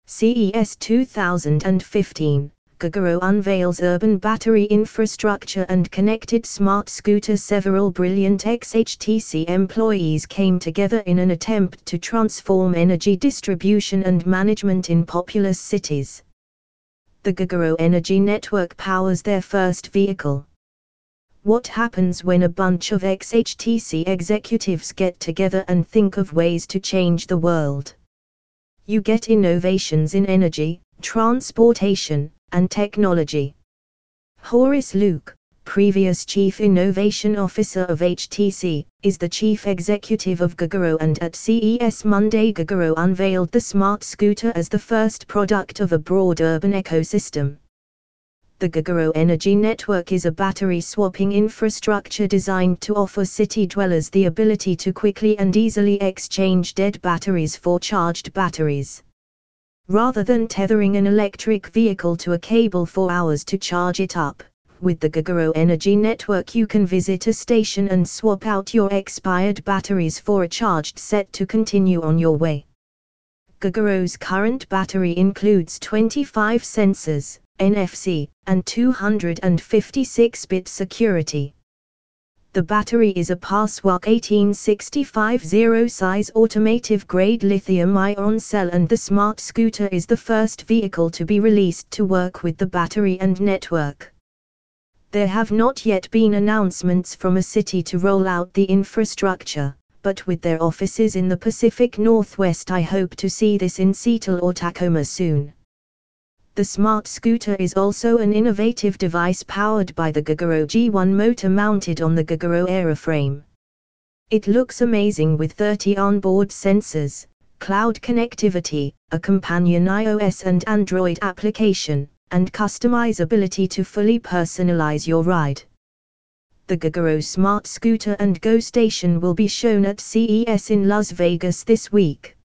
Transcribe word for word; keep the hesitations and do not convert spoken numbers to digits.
C E S two thousand fifteen, Gogoro unveils urban battery infrastructure and connected smart scooter. Several brilliant ex-H T C employees came together in an attempt to transform energy distribution and management in populous cities. The Gogoro Energy Network powers their first vehicle. What happens when a bunch of ex-H T C executives get together and think of ways to change the world? You get innovations in energy, transportation, and technology. Horace Luke, previous Chief Innovation Officer of H T C, is the Chief Executive of Gogoro, and at C E S Monday Gogoro unveiled the Smart Scooter as the first product of a broad urban ecosystem. The Gogoro Energy Network is a battery swapping infrastructure designed to offer city dwellers the ability to quickly and easily exchange dead batteries for charged batteries. Rather than tethering an electric vehicle to a cable for hours to charge it up, with the Gogoro Energy Network you can visit a station and swap out your expired batteries for a charged set to continue on your way. Gogoro's current battery includes twenty-five sensors, N F C, and two hundred fifty-six bit security. The battery is a Passwalk eighteen sixty-five zero size automotive-grade lithium-ion cell, and the Smart Scooter is the first vehicle to be released to work with the battery and network. There have not yet been announcements from a city to roll out the infrastructure, but with their offices in the Pacific Northwest I hope to see this in Seattle or Tacoma soon. The Smart Scooter is also an innovative device powered by the Gogoro G one motor mounted on the Gogoro airframe. It looks amazing with thirty onboard sensors, cloud connectivity, a companion iOS and Android application, and customizability to fully personalize your ride. The Gogoro Smart Scooter and Go Station will be shown at C E S in Las Vegas this week.